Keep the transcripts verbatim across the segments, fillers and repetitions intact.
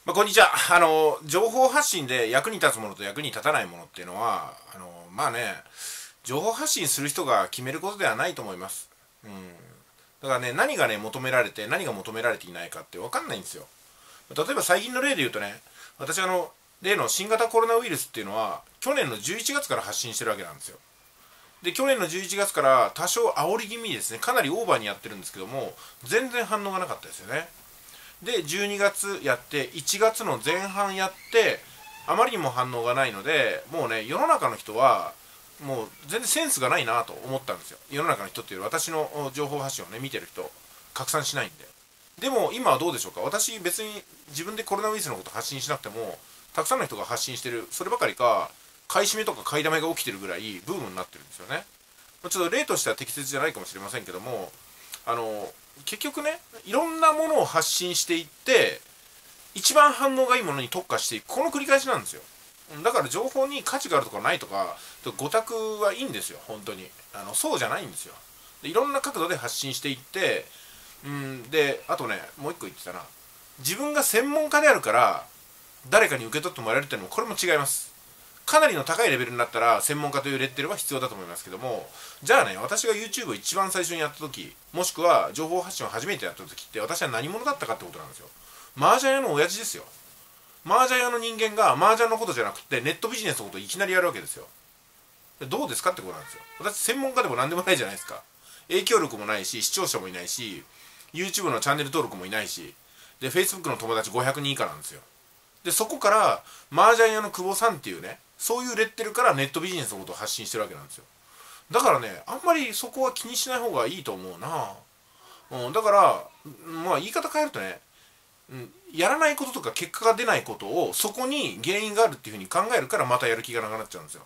まあ、こんにちは。あの、情報発信で役に立つものと役に立たないものっていうのは、あの、まあね、情報発信する人が決めることではないと思います。うん。だからね、何がね、求められて、何が求められていないかって分かんないんですよ。例えば最近の例で言うとね、私あの、例の新型コロナウイルスっていうのは、去年のじゅういちがつから発信してるわけなんですよ。で、去年のじゅういちがつから多少煽り気味にですね、かなりオーバーにやってるんですけども、全然反応がなかったですよね。でじゅうにがつやっていちがつの前半やってあまりにも反応がないので、もうね世の中の人はもう全然センスがないなと思ったんですよ。世の中の人っていう私の情報発信をね見てる人拡散しないんで。でも今はどうでしょうか。私別に自分でコロナウイルスのこと発信しなくてもたくさんの人が発信してる、そればかりか買い占めとか買いだめが起きてるぐらいブームになってるんですよね。ちょっと例としては適切じゃないかもしれませんけども、あの結局ね、いろんなものを発信していって一番反応がいいものに特化していく、この繰り返しなんですよ。だから情報に価値があるとかないとかご択はいいんですよ。本当にあのそうじゃないんですよ。でいろんな角度で発信していって、うんであとね、もう一個言ってたな、自分が専門家であるから誰かに受け取ってもらえるっていうのもこれも違います。かなりの高いレベルになったら専門家というレッテルは必要だと思いますけども、じゃあね、私が YouTube を一番最初にやった時、もしくは情報発信を初めてやった時って私は何者だったかってことなんですよ。麻雀屋の親父ですよ。麻雀屋の人間が麻雀のことじゃなくてネットビジネスのことをいきなりやるわけですよ。どうですかってことなんですよ。私専門家でも何でもないじゃないですか。影響力もないし、視聴者もいないし、 YouTube のチャンネル登録もいないし、で Facebook の友達ごひゃくにん以下なんですよ。でそこから麻雀屋の久保さんっていうね、そういうレッテルからネットビジネスのことを発信してるわけなんですよ。だからね、あんまりそこは気にしない方がいいと思うな。うん、だからまあ言い方変えるとね、うん、やらないこととか結果が出ないことをそこに原因があるっていうふうに考えるからまたやる気がなくなっちゃうんですよ。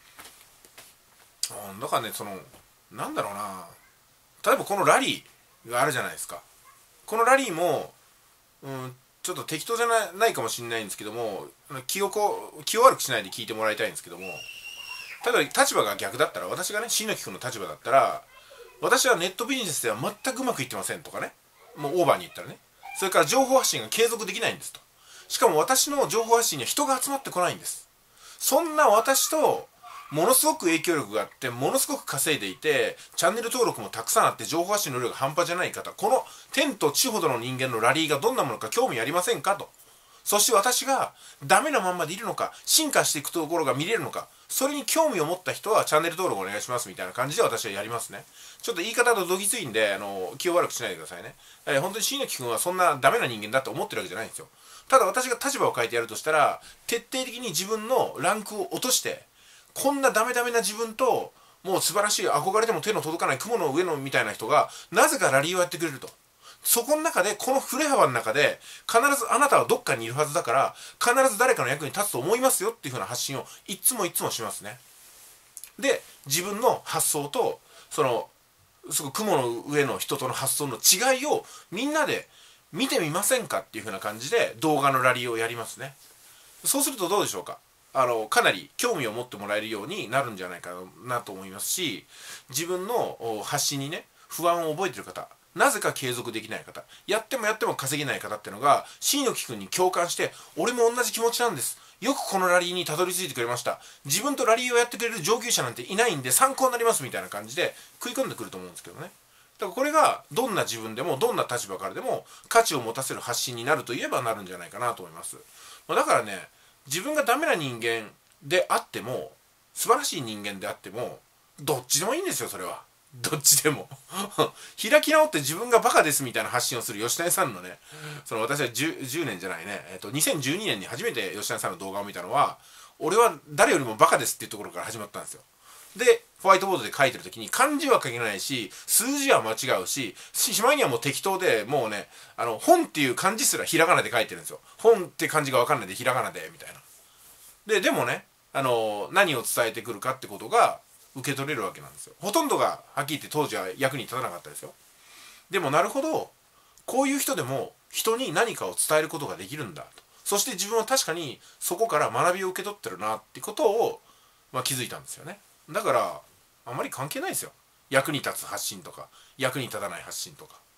うん、だからね、そのなんだろうな、例えばこのラリーがあるじゃないですか。このラリーも、うん、ちょっと適当じゃないないかもしれないんですけども、気をこう気を悪くしないで聞いてもらいたいんですけども、ただ立場が逆だったら、私がね新野木君の立場だったら、私はネットビジネスでは全くうまくいってませんとかね、もうオーバーに言ったらね、それから情報発信が継続できないんですと、しかも私の情報発信には人が集まってこないんです。そんな私とものすごく影響力があってものすごく稼いでいてチャンネル登録もたくさんあって情報発信の量が半端じゃない方、この天と地ほどの人間のラリーがどんなものか興味ありませんかと。そして私がダメなまんまでいるのか進化していくところが見れるのか、それに興味を持った人はチャンネル登録お願いしますみたいな感じで私はやりますね。ちょっと言い方とどぎついんで、あの気を悪くしないでくださいね。えー、本当に新垣君はそんなダメな人間だって思ってるわけじゃないんですよ。ただ私が立場を変えてやるとしたら、徹底的に自分のランクを落として、こんなダメダメな自分ともう素晴らしい憧れても手の届かない雲の上のみたいな人がなぜかラリーをやってくれると。そこの中で、この振れ幅の中で必ずあなたはどっかにいるはずだから、必ず誰かの役に立つと思いますよっていう風な発信をいつもいつもしますね。で自分の発想とそのすごい雲の上の人との発想の違いをみんなで見てみませんかっていう風な感じで動画のラリーをやりますね。そうするとどうでしょうか。あのかなり興味を持ってもらえるようになるんじゃないかなと思いますし、自分の発信にね不安を覚えてる方、なぜか継続できない方、やってもやっても稼げない方っていうのが新野木君に共感して、俺も同じ気持ちなんです、よくこのラリーにたどり着いてくれました、自分とラリーをやってくれる上級者なんていないんで参考になりますみたいな感じで食い込んでくると思うんですけどね。だからこれがどんな自分でもどんな立場からでも価値を持たせる発信になるといえばなるんじゃないかなと思います。まあ、だからね、自分がダメな人間であっても素晴らしい人間であってもどっちでもいいんですよ。それはどっちでも開き直って自分がバカですみたいな発信をする吉谷さんのね、その私は 10, じゅうねんじゃないね、えっと、にせんじゅうにねんに初めて吉谷さんの動画を見たのは、俺は誰よりもバカですっていうところから始まったんですよ。でホワイトボードで書いてる時に漢字は書けないし数字は間違うし、しまいにはもう適当で、もうね、あの本っていう漢字すらひらがなで書いてるんですよ。本って漢字が分かんないでひらがなでみたいな。ででもね、あの何を伝えてくるかってことが受け取れるわけなんですよ。ほとんどがはっきり言って当時は役に立たなかったですよ。でもなるほど、こういう人でも人に何かを伝えることができるんだと。そして自分は確かにそこから学びを受け取ってるなってことを、まあ、気づいたんですよね。だからあまり関係ないですよ。役に立つ発信とか役に立たない発信とか。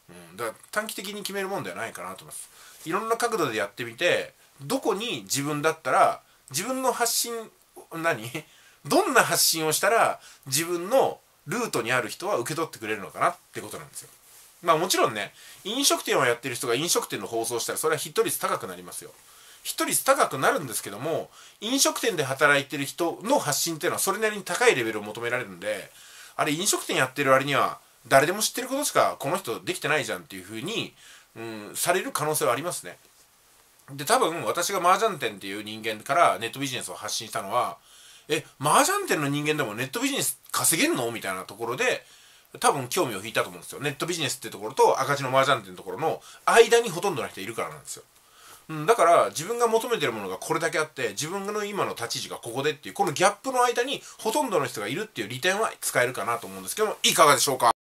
うん、だから短期的に決めるもんではないかなと思います。いろんな角度でやってみて、どこに自分だったら自分の発信何どんな発信をしたら自分のルートにある人は受け取ってくれるのかなってことなんですよ。まあもちろんね、飲食店をやってる人が飲食店の放送したらそれはヒット率高くなりますよ。ヒット率高くなるんですけども、飲食店で働いてる人の発信っていうのはそれなりに高いレベルを求められるんで、あれ飲食店やってる割には誰でも知ってることしかこの人できてないじゃんっていう風に、うん、される可能性はありますね。で、多分私が麻雀店っていう人間からネットビジネスを発信したのは、え、麻雀店の人間でもネットビジネス稼げんのみたいなところで、多分興味を引いたと思うんですよ。ネットビジネスってところと赤字の麻雀店のところの間にほとんどの人いるからなんですよ。うん、だから自分が求めてるものがこれだけあって、自分の今の立ち位置がここでっていう、このギャップの間にほとんどの人がいるっていう利点は使えるかなと思うんですけども、いかがでしょうか。